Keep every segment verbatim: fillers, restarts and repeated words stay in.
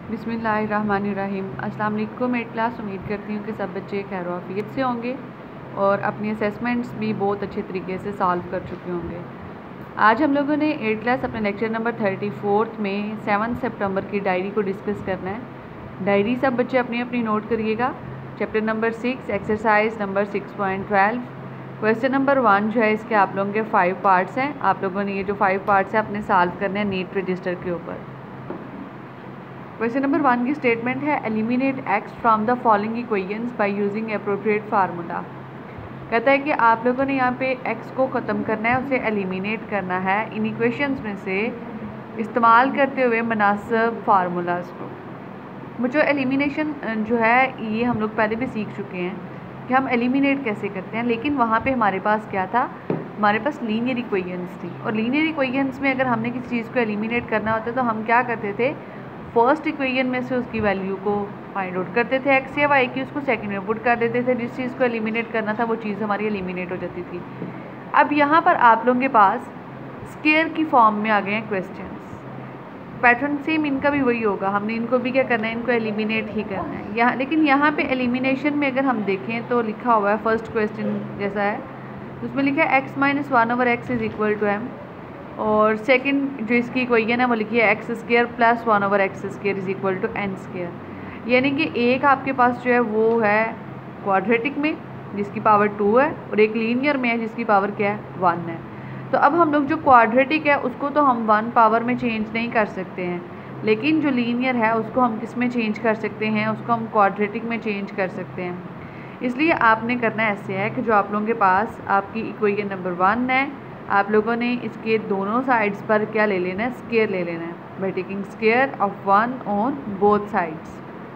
बिस्मिल्लाहिर्रहमानिर्रहीम। अस्सलाम वालेकुम एट क्लास। उम्मीद करती हूँ कि सब बच्चे खैर आफियत से होंगे और अपनी असेसमेंट्स भी बहुत अच्छे तरीके से सॉल्व कर चुके होंगे। आज हम लोगों ने एट क्लास अपने लेक्चर नंबर थर्टी फोर्थ में सेवन सितंबर की डायरी को डिस्कस करना है। डायरी सब बच्चे अपनी अपनी नोट करिएगा। Chapter number six, exercise number six point twelve, question number one जो है इसके आप लोगों के फाइव पार्ट्स हैं। आप लोगों ने ये जो फाइव पार्ट्स हैं अपने सॉल्व करने हैं नीट रजिस्टर के ऊपर। क्वेश्चन नंबर वन की स्टेटमेंट है eliminate x from the following equations by using appropriate formula. कहता है कि आप लोगों ने यहाँ पे एक्स को ख़त्म करना है, उसे एलिमिनेट करना है इन इक्वेशंस में से इस्तेमाल करते हुए मुनासिब फार्मूलाज को। वो जो एलिमिनेशन जो है ये हम लोग पहले भी सीख चुके हैं कि हम एलिमिनेट कैसे करते हैं, लेकिन वहाँ पे हमारे पास क्या था, हमारे पास लीनियर इक्वेशंस थी। और लीनियर इक्वेशंस में अगर हमने किसी चीज़ को एलिमिनेट करना होता तो हम क्या करते थे, फर्स्ट इक्वेशन में से उसकी वैल्यू को फाइंड आउट करते थे एक्स या वाई की, उसको सेकंड में पुट कर देते थे। जिस चीज़ को एलिमिनेट करना था वो चीज़ हमारी एलिमिनेट हो जाती थी। अब यहाँ पर आप लोगों के पास स्केयर की फॉर्म में आ गए हैं क्वेश्चंस। पैटर्न सेम इनका भी वही होगा, हमने इनको भी क्या करना है, इनको एलिमिनेट ही करना है यहाँ। लेकिन यहाँ पे एलिमिनेशन में अगर हम देखें तो लिखा हुआ है फर्स्ट क्वेश्चन जैसा है, उसमें लिखा है x minus one over x is equal to m, और सेकंड जो इसकी इक्वेशन है वो लिखी है x square plus one over x square is equal to n square. यानी कि एक आपके पास जो है वो है क्वाड्रेटिक में जिसकी पावर टू है, और एक लीनियर में है जिसकी पावर क्या है, वन है। तो अब हम लोग जो क्वाड्रेटिक है उसको तो हम वन पावर में चेंज नहीं कर सकते हैं, लेकिन जो लीनियर है उसको हम किस में चेंज कर सकते हैं, उसको हम क्वाड्रेटिक में चेंज कर सकते हैं। इसलिए आपने करना ऐसे है कि जो आप लोगों के पास आपकी इक्वेशन नंबर वन है, आप लोगों ने इसके दोनों साइड्स पर क्या ले लेना है, स्क्वायर ले लेना है by taking square of one on both sides.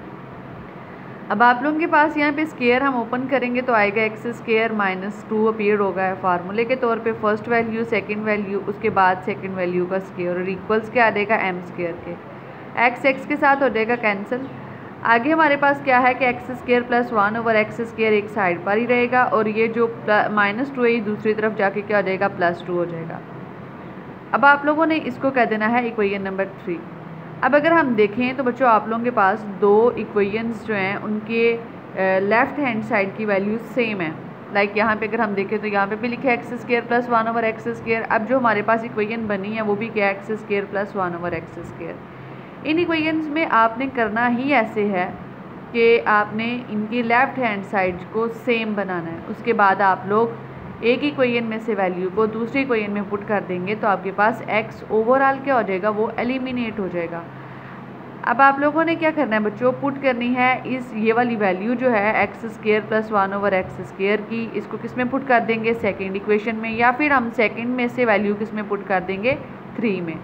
अब आप लोगों के पास यहाँ पे स्क्वायर हम ओपन करेंगे तो आएगा x square minus two appear होगा है फार्मूले के तौर पे, फर्स्ट वैल्यू सेकंड वैल्यू उसके बाद सेकंड वैल्यू का स्क्वायर, और इक्वल्स क्या आ जाएगा एम स्क्वायर के। एक्स एक्स के साथ हो जाएगा कैंसिल। आगे हमारे पास क्या है कि x square plus one over x square एक साइड पर ही रहेगा, और ये जो माइनस टू है ये दूसरी तरफ जाके क्या हो जाएगा, प्लस टू हो जाएगा। अब आप लोगों ने इसको कह देना है इक्वेशन नंबर थ्री। अब अगर हम देखें तो बच्चों आप लोगों के पास दो इक्वेशंस जो हैं उनके लेफ़्ट हैंड साइड की वैल्यू सेम है। लाइक like यहाँ पे अगर हम देखें तो यहाँ पे भी लिखा है x square plus one over x square. अब जो हमारे पास इक्वेशन बनी है वो भी क्या है, x square plus one over x square. इन इक्वेशंस में आपने करना ही ऐसे है कि आपने इनकी लेफ़्ट हैंड साइड को सेम बनाना है। उसके बाद आप लोग एक इक्वेशन में से वैल्यू को दूसरी इक्वेशन में पुट कर देंगे तो आपके पास x ओवरऑल क्या हो जाएगा, वो एलिमिनेट हो जाएगा। अब आप लोगों ने क्या करना है बच्चों, पुट करनी है इस ये वाली वैल्यू जो है x square plus one over x square की, इसको किस में पुट कर देंगे, सेकेंड इक्वेशन में, या फिर हम सेकेंड में से वैल्यू किस में पुट कर देंगे, थ्री में।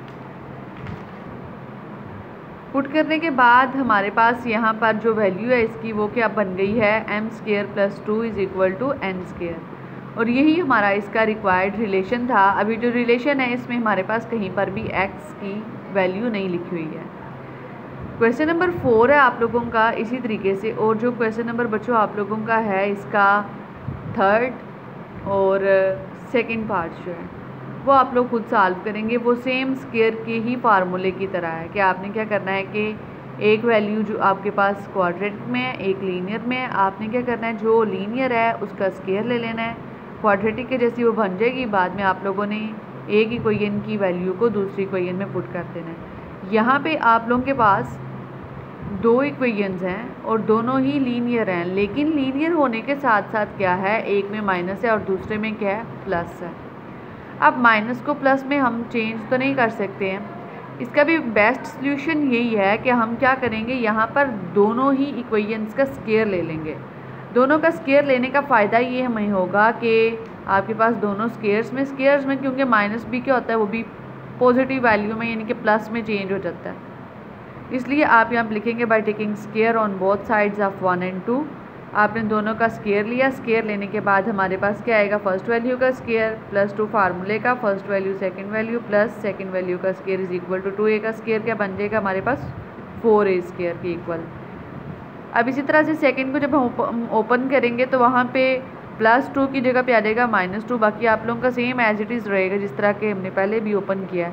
पुट करने के बाद हमारे पास यहाँ पर जो वैल्यू है इसकी वो क्या बन गई है, m square plus two is equal to n square, और यही हमारा इसका रिक्वायर्ड रिलेशन था। अभी जो रिलेशन है इसमें हमारे पास कहीं पर भी एक्स की वैल्यू नहीं लिखी हुई है। क्वेश्चन नंबर फोर है आप लोगों का इसी तरीके से, और जो क्वेश्चन नंबर बच्चों आप लोगों का है इसका थर्ड और सेकेंड पार्ट जो है वो आप लोग खुद सॉल्व करेंगे। वो सेम स्क्वायर के ही फार्मूले की तरह है कि आपने क्या करना है कि एक वैल्यू जो आपके पास क्वाड्रेटिक में है एक लीनियर में है, आपने क्या करना है जो लीनियर है उसका स्क्वायर ले लेना है, क्वाड्रेटिक के जैसी वो बन जाएगी। बाद में आप लोगों ने एक इक्वेशन की वैल्यू को दूसरी इक्वेशन में पुट कर देना है। यहाँ पे आप लोगों के पास दो इक्वेशंस हैं और दोनों ही लीनियर हैं, लेकिन लीनियर होने के साथ साथ क्या है, एक में माइनस है और दूसरे में क्या है, प्लस है। अब माइनस को प्लस में हम चेंज तो नहीं कर सकते हैं, इसका भी बेस्ट सॉल्यूशन यही है कि हम क्या करेंगे, यहाँ पर दोनों ही इक्वेशंस का स्क्वायर ले लेंगे। दोनों का स्क्वायर लेने का फ़ायदा ये हमें होगा कि आपके पास दोनों स्क्वायर्स में स्क्वायर्स में क्योंकि माइनस भी क्या होता है वो भी पॉजिटिव वैल्यू में यानी कि प्लस में चेंज हो जाता है, इसलिए आप यहाँ पर लिखेंगे by taking square on both sides of one and two. आपने दोनों का स्क्वायर लिया, स्क्वायर लेने के बाद हमारे पास क्या आएगा, फर्स्ट वैल्यू का स्क्वायर प्लस टू फार्मूले का, first value second value plus second value का square is equal to two a का स्क्वायर क्या बन जाएगा हमारे पास, फोर ए स्क्वायर के इक्वल। अब इसी तरह से सेकंड को जब हम ओपन करेंगे तो वहाँ पे प्लस टू की जगह पे आ जाएगा माइनस टू। बाकी आप लोगों का सेम एज इट इज़ रहेगा जिस तरह के हमने पहले भी ओपन किया है।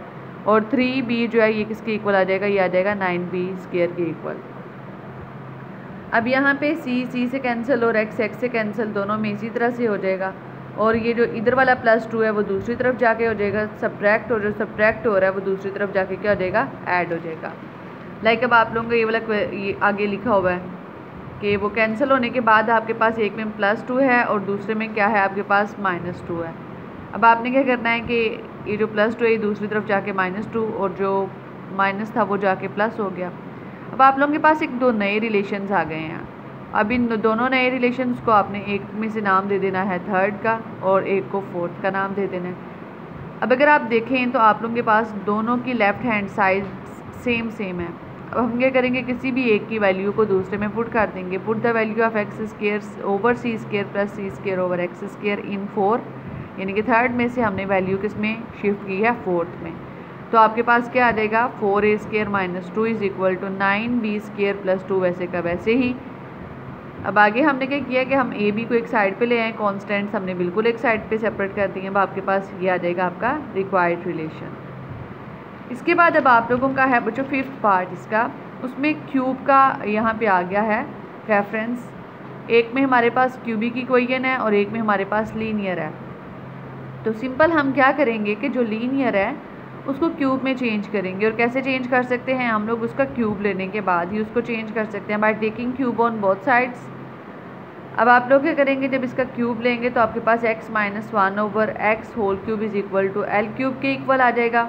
और थ्री बी जो है ये किसके इक्वल आ जाएगा, ये आ जाएगा नाइन बी स्क्वायर के इक्वल। अब यहाँ पे सी सी से कैंसिल और एक्स एक्स से कैंसिल, दोनों में इसी तरह से हो जाएगा। और ये जो इधर वाला प्लस टू है वो दूसरी तरफ जाके हो जाएगा सब्ट्रैक्ट, और जो सब्ट्रैक्ट हो रहा है वो दूसरी तरफ जाके क्या हो जाएगा, ऐड हो जाएगा। लाइक अब आप लोगों को ये वाला ये आगे लिखा हुआ है कि वो कैंसिल होने के बाद आपके पास एक में प्लस टू है और दूसरे में क्या है आपके पास माइनस टू है। अब आपने क्या करना है कि ये जो प्लस टू है ये दूसरी तरफ जाके माइनस टू, और जो माइनस था वो जाके प्लस हो गया। अब आप लोगों के पास एक दो नए रिलेशंस आ गए हैं। अब इन दोनों नए रिलेशंस को आपने एक में से नाम दे देना है थर्ड का और एक को फोर्थ का नाम दे देना है। अब अगर आप देखें तो आप लोगों के पास दोनों की left hand side same same है। अब हम क्या करेंगे, किसी भी एक की वैल्यू को दूसरे में पुट कर देंगे। Put the value of x square over c square plus c square over x square in four, यानी कि थर्ड में से हमने वैल्यू किस में शिफ्ट की है, फोर्थ में। तो आपके पास क्या आ जाएगा, four a square minus two is equal to nine b square plus two, वैसे का वैसे ही। अब आगे हमने क्या किया कि हम ए बी को एक साइड पे ले आए, कॉन्स्टेंट्स हमने बिल्कुल एक साइड पे सेपरेट कर दिए। अब आपके पास ये आ जाएगा आपका रिक्वायर्ड रिलेशन। इसके बाद अब आप लोगों का है बच्चों फिफ्थ पार्ट इसका, उसमें क्यूब का यहाँ पे आ गया है रेफरेंस। एक में हमारे पास क्यूबिक इक्वेशन है और एक में हमारे पास लीनियर है। तो सिंपल हम क्या करेंगे कि जो लीनियर है उसको क्यूब में चेंज करेंगे। और कैसे चेंज कर सकते हैं हम लोग, उसका क्यूब लेने के बाद ही उसको चेंज कर सकते हैं by taking cube on both sides. अब आप लोग क्या करेंगे, जब इसका क्यूब लेंगे तो आपके पास x minus one over x whole cube is equal to l cube के इक्वल आ जाएगा।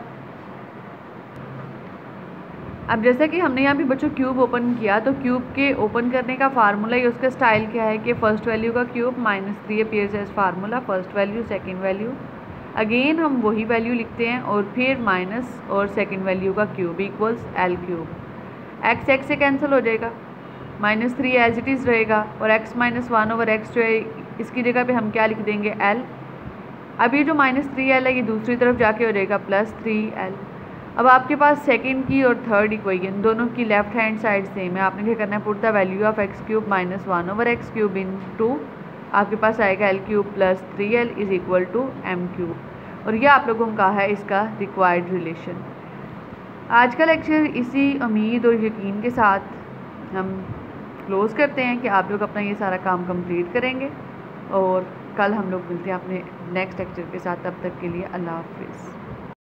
अब जैसा कि हमने यहाँ पे बच्चों क्यूब ओपन किया, तो क्यूब के ओपन करने का फार्मूला या उसका स्टाइल क्या है कि फ़र्स्ट वैल्यू का cube minus three appears as formula, first value second value, again हम वही वैल्यू लिखते हैं और फिर माइनस और सेकंड वैल्यू का cube equals l cube. X x से कैंसिल हो जाएगा, minus three as it is रहेगा और x minus one over x जो है इसकी जगह पे हम क्या लिख देंगे, एल। अब ये जो माइनस थ्री एल है ये दूसरी तरफ जाके हो जाएगा प्लस थ्री एल। अब आपके पास सेकंड की और थर्ड इक्वेशन दोनों की लेफ्ट हैंड साइड सेम है। आपने क्या करना है, put the value of x cube minus one over x cube in two, आपके पास आएगा l cube plus three l is equal to m cube. और ये आप लोगों का है इसका रिक्वायर्ड रिलेशन। आज का लेक्चर इसी उम्मीद और यकीन के साथ हम क्लोज़ करते हैं कि आप लोग अपना ये सारा काम कंप्लीट करेंगे और कल हम लोग मिलते हैं अपने नेक्स्ट लेक्चर के साथ। तब तक के लिए अल्लाह हाफिज़।